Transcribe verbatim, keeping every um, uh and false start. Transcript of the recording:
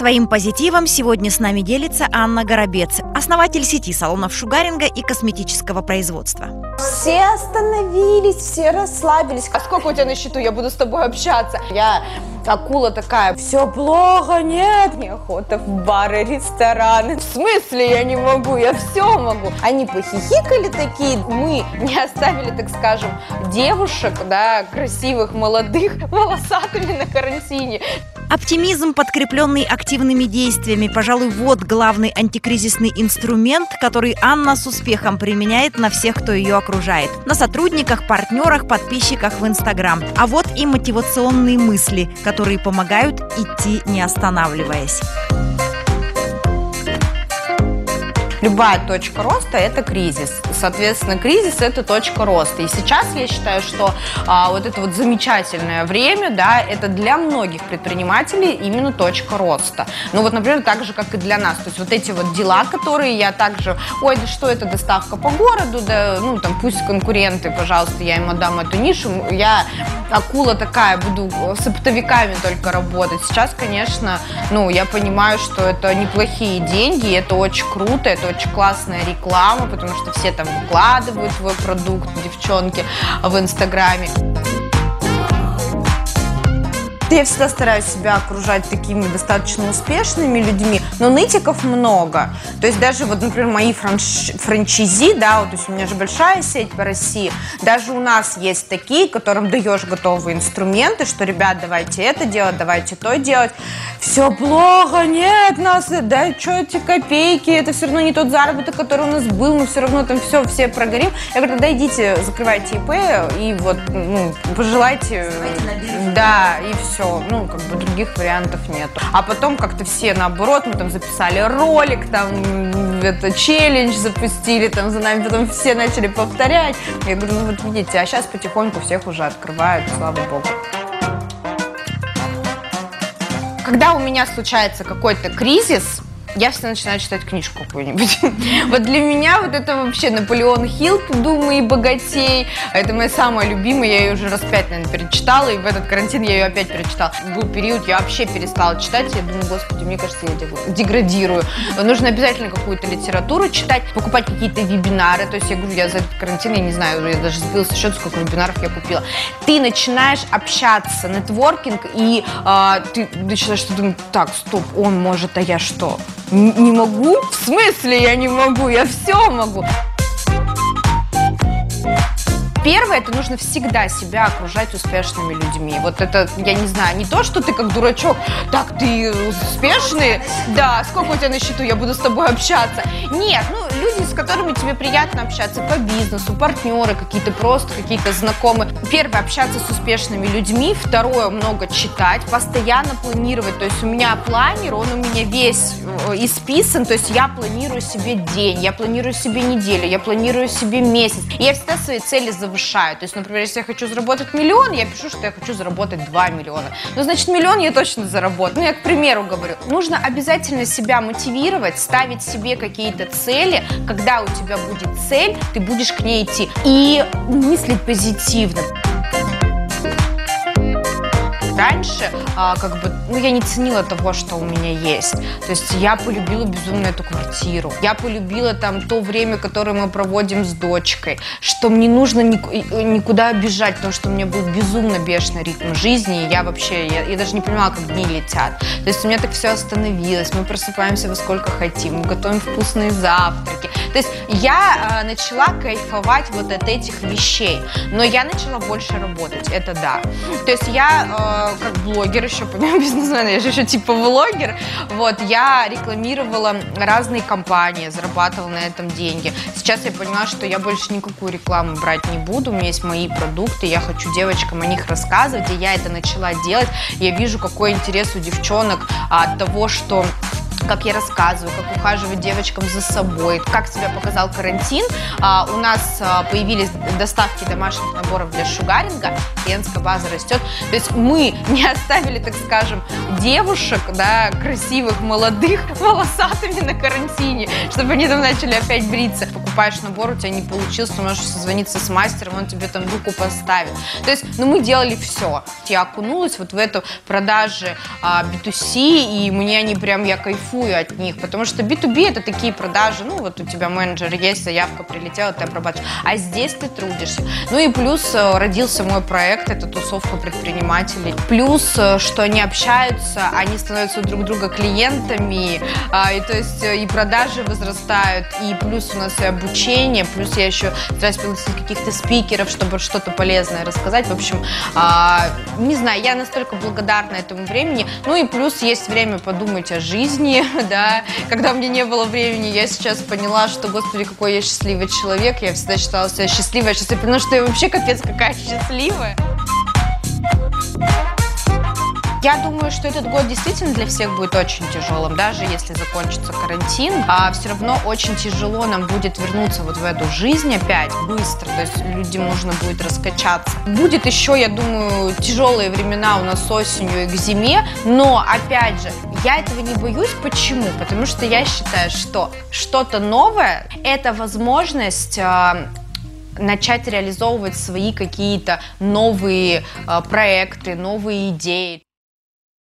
Своим позитивом сегодня с нами делится Анна Горобец, основатель сети салонов шугаринга и косметического производства. Все остановились, все расслабились. А сколько у тебя на счету? Я буду с тобой общаться. Я акула такая. Все плохо, нет, неохота в бары, рестораны. В смысле я не могу? Я все могу. Они похихикали такие. Мы не оставили, так скажем, девушек, да, красивых, молодых, волосатыми на карантине. Оптимизм, подкрепленный активными действиями, пожалуй, вот главный антикризисный инструмент, который Анна с успехом применяет на всех, кто ее окружает. На сотрудниках, партнерах, подписчиках в Инстаграм. А вот и мотивационные мысли, которые помогают идти, не останавливаясь. Любая точка роста – это кризис. Соответственно, кризис – это точка роста. И сейчас я считаю, что а, вот это вот замечательное время, да, это для многих предпринимателей именно точка роста. Ну вот, например, так же, как и для нас. То есть вот эти вот дела, которые я также, ой, да что это, доставка по городу, да, ну там пусть конкуренты, пожалуйста, я им отдам эту нишу. Я акула такая, буду с оптовиками только работать. Сейчас, конечно, ну я понимаю, что это неплохие деньги, и это очень круто, это очень классная реклама, потому что все там выкладывают свой продукт, девчонки, в Инстаграме. Я всегда стараюсь себя окружать такими достаточно успешными людьми, но нытиков много. То есть даже вот, например, мои франш... франчайзи, да, вот, то есть у меня же большая сеть по России, даже у нас есть такие, которым даешь готовые инструменты, что, ребят, давайте это делать, давайте то делать. Все плохо, нет, нас, да, что эти копейки, это все равно не тот заработок, который у нас был, мы все равно там все, все прогорим. Я говорю, тогда идите, закрывайте ИП и вот, ну, пожелайте, да, и все. Ну, как бы других вариантов нету. А потом как-то все наоборот, мы там записали ролик, там это челлендж запустили, там за нами потом все начали повторять. Я говорю, ну вот видите, а сейчас потихоньку всех уже открывают, слава богу. Когда у меня случается какой-то кризис, я всегда начинаю читать книжку какую-нибудь. Вот для меня вот это вообще Наполеон Хилл «Думай и богатей». Это моя самая любимая, я ее уже раз пять, наверное, перечитала, и в этот карантин я ее опять перечитала. Был период, я вообще перестала читать, я думаю, господи, мне кажется, я деградирую. Нужно обязательно какую-то литературу читать, покупать какие-то вебинары. То есть я говорю, я за этот карантин, я не знаю, я даже сбила со счета, сколько вебинаров я купила. Ты начинаешь общаться, нетворкинг, и а, ты начинаешь думать, так, стоп, он может, а я что? Не могу? В смысле я не могу? Я все могу. Первое, это нужно всегда себя окружать успешными людьми. Вот это, я не знаю, не то, что ты как дурачок, так, ты успешный, да, сколько у тебя на счету, я буду с тобой общаться. Нет, ну, люди, с которыми тебе приятно общаться по бизнесу, партнеры какие-то, просто какие-то знакомые. Первое, общаться с успешными людьми. Второе, много читать, постоянно планировать. То есть у меня планер, он у меня весь исписан, то есть я планирую себе день, я планирую себе неделю, я планирую себе месяц. И я всегда свои цели завышаю. То есть, например, если я хочу заработать миллион, я пишу, что я хочу заработать два миллиона. Ну, значит, миллион я точно заработаю. Ну, я, к примеру, говорю, нужно обязательно себя мотивировать, ставить себе какие-то цели. Когда у тебя будет цель, ты будешь к ней идти. И мыслить позитивно. Раньше, а, как бы, ну, я не ценила того, что у меня есть. То есть я полюбила безумно эту квартиру. Я полюбила там то время, которое мы проводим с дочкой, что мне нужно никуда бежать, потому что у меня был безумно бешеный ритм жизни, и я вообще, я, я даже не понимала, как дни летят. То есть у меня так все остановилось, мы просыпаемся во сколько хотим, мы готовим вкусные завтраки. То есть я а, начала кайфовать вот от этих вещей, но я начала больше работать, это да. То есть я э, как блогер еще, помимо бизнесмена, я же еще типа влогер, вот, я рекламировала разные компании, зарабатывала на этом деньги. Сейчас я поняла, что я больше никакую рекламу брать не буду, у меня есть мои продукты, я хочу девочкам о них рассказывать, и я это начала делать. Я вижу, какой интерес у девчонок от того, что как я рассказываю, как ухаживать девочкам за собой, как себя показал карантин. А, у нас а, появились доставки домашних наборов для шугаринга, клиентская база растет. То есть мы не оставили, так скажем, девушек, да, красивых, молодых, волосатыми на карантине, чтобы они там начали опять бриться. покупаешь набор, у тебя не получилось, ты можешь созвониться с мастером, он тебе там руку поставит. То есть, ну, мы делали все. Я окунулась вот в эту продажи а, би ту си, и мне они прям, я кайфую от них, потому что би ту би это такие продажи, ну, вот у тебя менеджер есть, заявка прилетела, ты обрабатываешь, а здесь ты трудишься. Ну и плюс родился мой проект, это тусовка предпринимателей. Плюс, что они общаются, они становятся друг друга клиентами, а, и то есть и продажи возрастают, и плюс у нас и обучение, плюс я еще стараюсь пригласить каких-то спикеров, чтобы что-то полезное рассказать. В общем, а, не знаю, я настолько благодарна этому времени. Ну и плюс есть время подумать о жизни, да. Когда мне не было времени, я сейчас поняла, что, господи, какой я счастливый человек. Я всегда считала себя счастливой, а сейчас я поняла, что я вообще капец какая счастливая. Я думаю, что этот год действительно для всех будет очень тяжелым, даже если закончится карантин. А все равно очень тяжело нам будет вернуться вот в эту жизнь опять быстро, то есть людям нужно будет раскачаться. Будет еще, я думаю, тяжелые времена у нас осенью и к зиме, но, опять же, я этого не боюсь. Почему? Потому что я считаю, что что-то новое – это возможность э, начать реализовывать свои какие-то новые э, проекты, новые идеи.